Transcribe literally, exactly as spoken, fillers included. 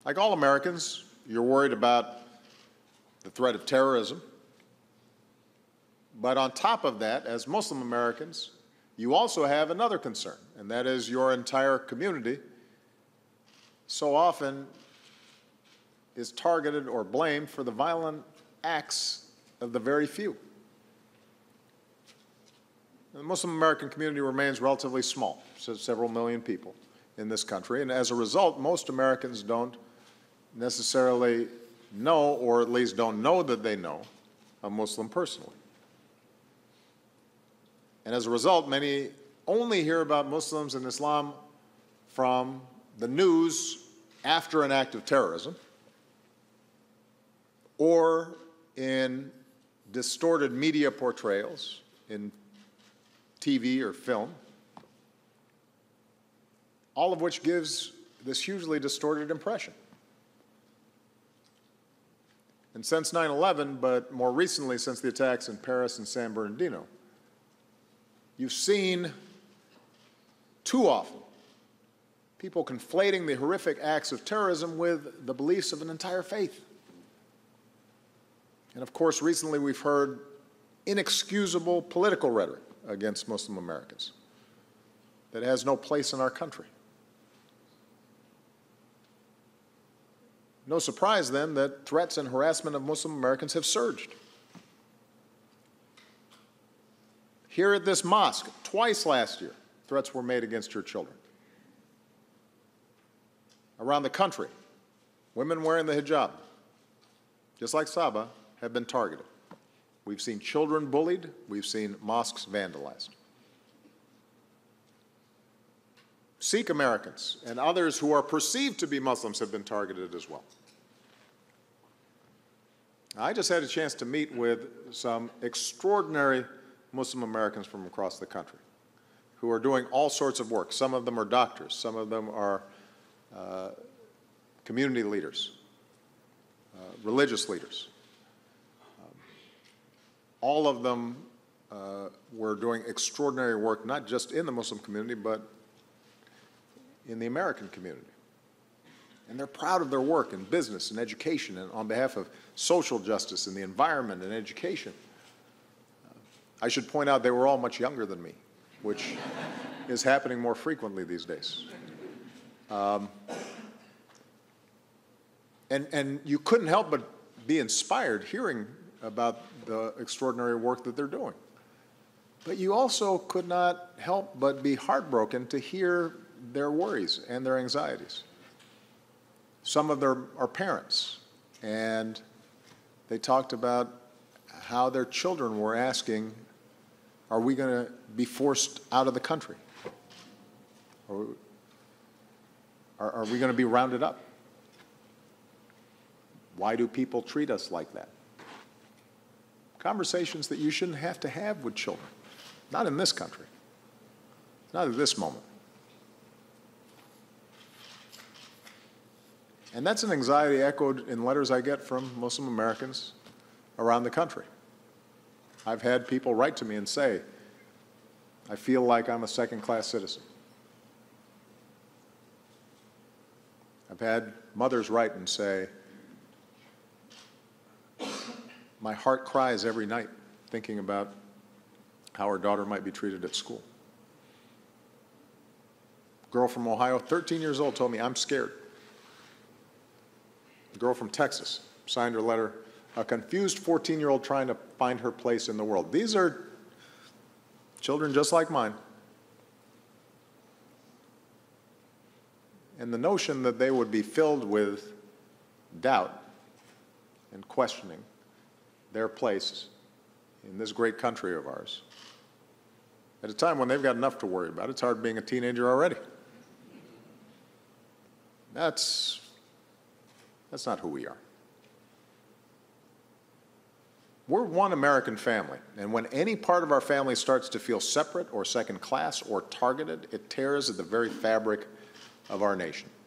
Like all Americans, you're worried about the threat of terrorism. But on top of that, as Muslim Americans, you also have another concern, and that is your entire community so often is targeted or blamed for the violent acts of the very few. The Muslim American community remains relatively small, so several million people in this country, and as a result, most Americans don't necessarily know, or at least don't know that they know, a Muslim personally. And as a result, many only hear about Muslims and Islam from the news after an act of terrorism or in distorted media portrayals in T V or film, all of which gives this hugely distorted impression. And since nine eleven, but more recently since the attacks in Paris and San Bernardino, you've seen too often people conflating the horrific acts of terrorism with the beliefs of an entire faith. And of course, recently we've heard inexcusable political rhetoric against Muslim Americans that has no place in our country. No surprise, then, that threats and harassment of Muslim Americans have surged. Here at this mosque, twice last year, threats were made against your children. Around the country, women wearing the hijab, just like Saba, have been targeted. We've seen children bullied. We've seen mosques vandalized. Sikh Americans and others who are perceived to be Muslims have been targeted as well. I just had a chance to meet with some extraordinary Muslim Americans from across the country who are doing all sorts of work. Some of them are doctors. Some of them are uh, community leaders, uh, religious leaders. Um, all of them uh, were doing extraordinary work, not just in the Muslim community, but in the American community. And they're proud of their work in business and education and on behalf of social justice and the environment and education. Uh, I should point out they were all much younger than me, which is happening more frequently these days. Um, and, and you couldn't help but be inspired hearing about the extraordinary work that they're doing. But you also could not help but be heartbroken to hear their worries and their anxieties. Some of them are parents, and they talked about how their children were asking, are we going to be forced out of the country? Or are, are we going to be rounded up? Why do people treat us like that? Conversations that you shouldn't have to have with children, not in this country, not at this moment. And that's an anxiety echoed in letters I get from Muslim Americans around the country. I've had people write to me and say, I feel like I'm a second-class citizen. I've had mothers write and say, my heart cries every night thinking about how our daughter might be treated at school. A girl from Ohio, thirteen years old, told me, I'm scared. A girl from Texas signed her letter, a confused fourteen-year-old trying to find her place in the world. These are children just like mine. And the notion that they would be filled with doubt and questioning their place in this great country of ours, at a time when they've got enough to worry about. It's hard being a teenager already. That's That's not who we are. We're one American family, and when any part of our family starts to feel separate or second class or targeted, it tears at the very fabric of our nation.